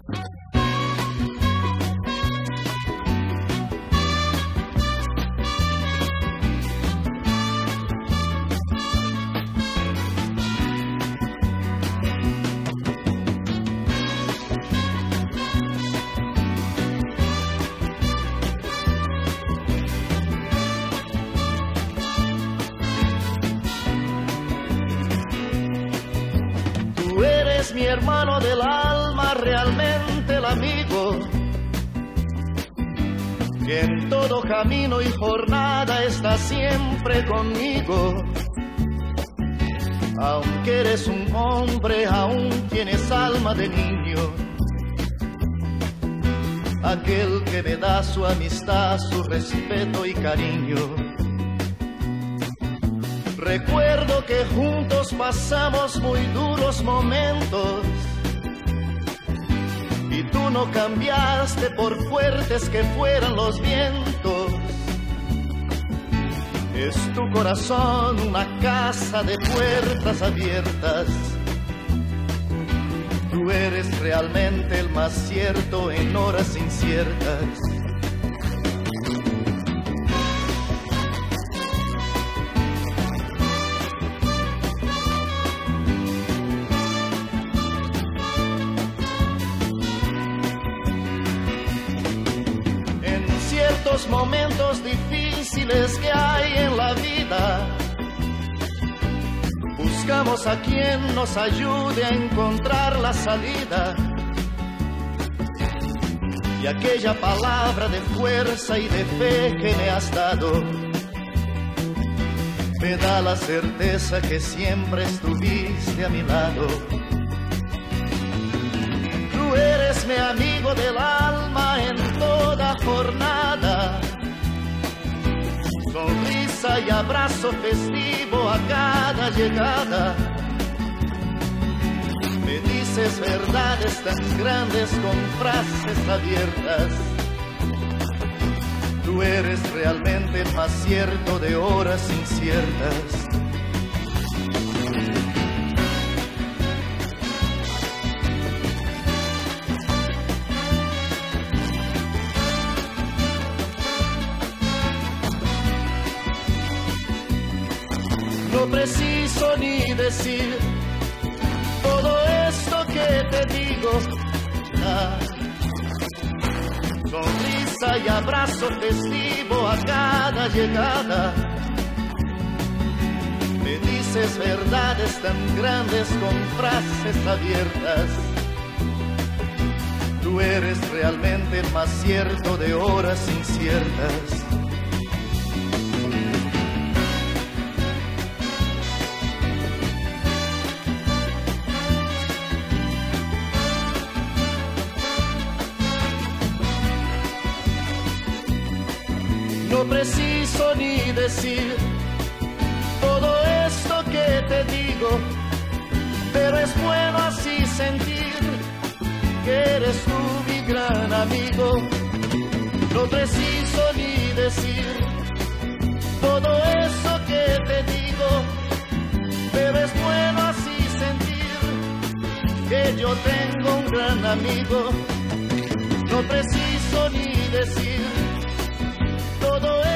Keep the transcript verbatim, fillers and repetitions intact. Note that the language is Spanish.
Mi hermano del alma, realmente el amigo, que en todo camino y jornada está siempre conmigo. Aunque eres un hombre, aún tienes alma de niño. Aquel que me da su amistad, su respeto y cariño. Recuerdo que juntos pasamos muy duros momentos y tú no cambiaste por fuertes que fueran los vientos. Es tu corazón una casa de puertas abiertas. Tú eres realmente el más cierto en horas inciertas. Los momentos difíciles que hay en la vida, buscamos a quien nos ayude a encontrar la salida. Y aquella palabra de fuerza y de fe que me has dado me da la certeza que siempre estuviste a mi lado. Tú eres mi amigo del alma en toda jornada, sonrisa y abrazo festivo a cada llegada. Me dices verdades tan grandes con frases abiertas. Tú eres realmente el más cierto de horas inciertas. No preciso ni decir todo esto que te digo. Ah, sonrisa y abrazo festivo a cada llegada. Me dices verdades tan grandes con frases abiertas. Tú eres realmente el más cierto de horas inciertas. No preciso ni decir todo esto que te digo, pero es bueno así sentir que eres tú mi gran amigo. No preciso ni decir todo eso que te digo, pero es bueno así sentir que yo tengo un gran amigo. No preciso ni decir todo eso